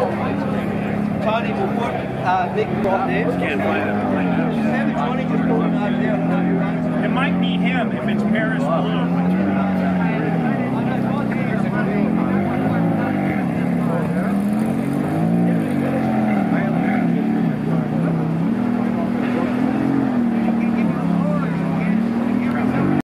Tony will put Nick right there. Can't find him. Have Tony just pull him over there. I don't know who runs it. It might be him if it's Paris Blue.